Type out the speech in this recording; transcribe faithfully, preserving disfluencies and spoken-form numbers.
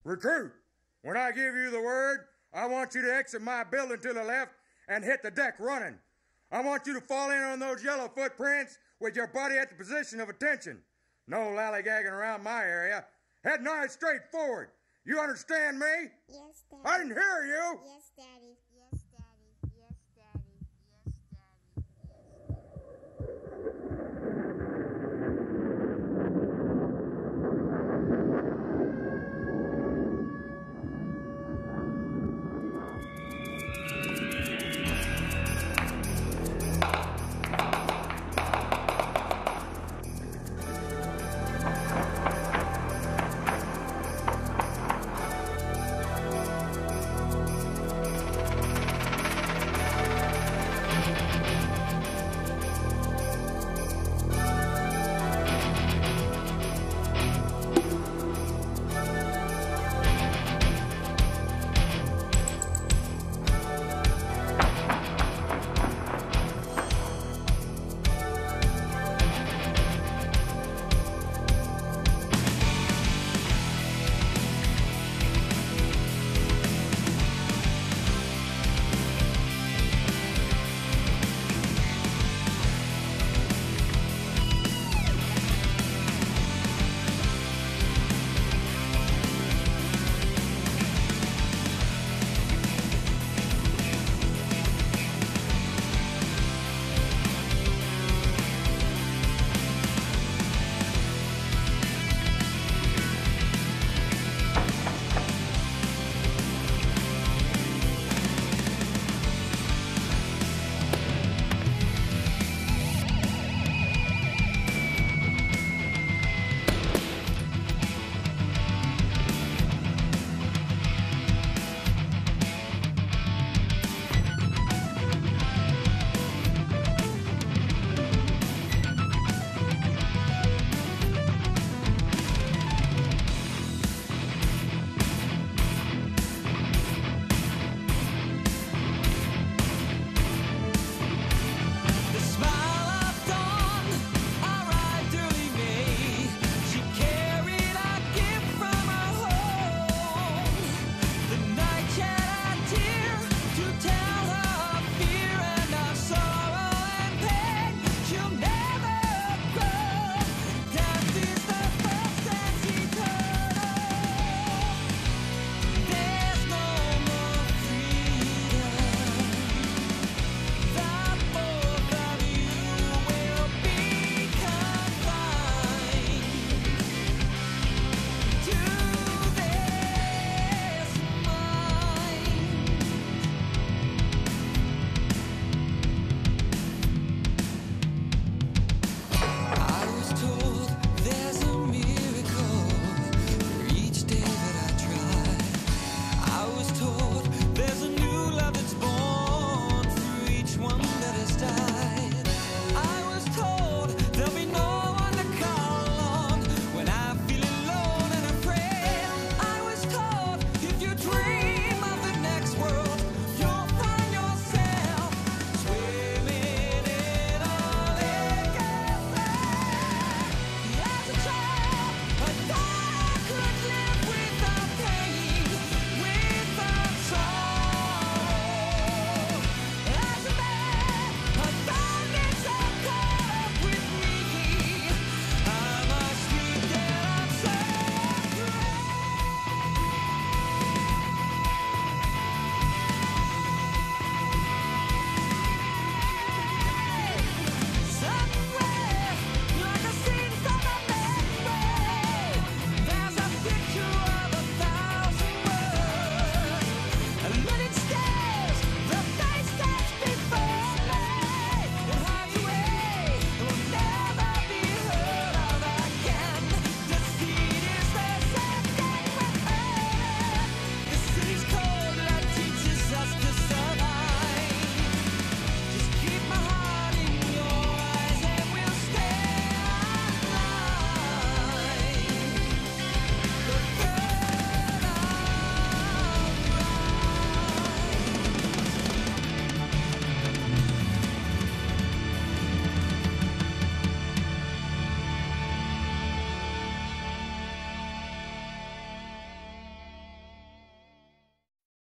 Recruit, when I give you the word, I want you to exit my building to the left and hit the deck running. I want you to fall in on those yellow footprints with your body at the position of attention. No lollygagging around my area. Head nice straight forward. You understand me? Yes, Daddy. I didn't hear you. Yes, Daddy.